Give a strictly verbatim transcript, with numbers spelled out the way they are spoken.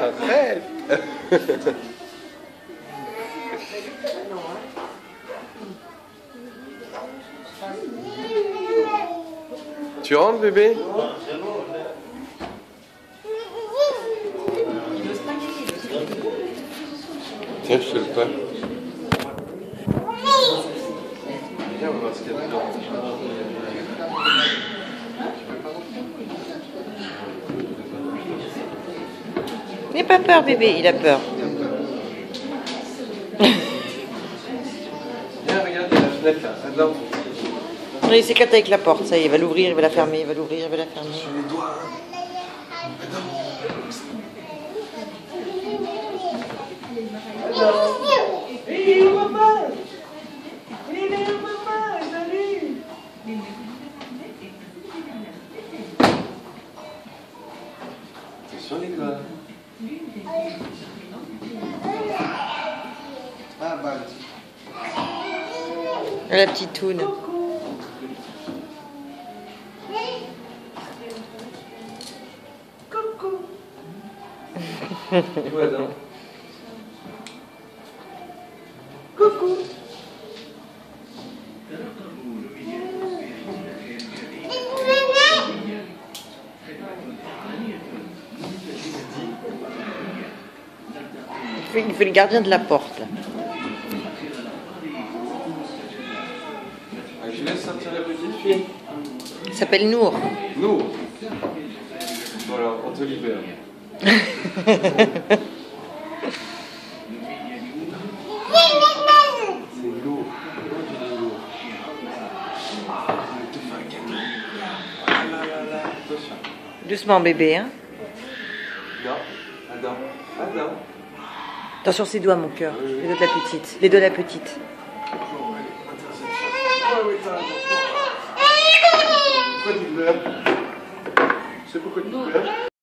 Arrête. Tu rentres, bébé? Tiens, je te le fais. Viens, on va voir ce qu'il y a dedans. N'aie pas peur, bébé, il a peur. Viens, regarde, il y a la fenêtre là, là-dedans. Il s'éclate avec la porte, ça y est, il va l'ouvrir, il va la fermer, il va l'ouvrir, il va la fermer. Sur les doigts, hein. Il est où papa? Il est où papa? Salut! Attention les doigts. Ah bah. La petite toune. Coucou! Et voilà. Coucou! Il fait, il fait le gardien de la porte, là. Je laisse sortir la petite fille. Il s'appelle Nour. Nous. Voilà, on te libère. C'est lourd. Doucement, bébé, hein. Non, attends, attends. Attention ses doigts, mon cœur. Les doigts de la petite. Les doigts de la petite. Pourquoi tu pleures? C'est pourquoi tu pleures?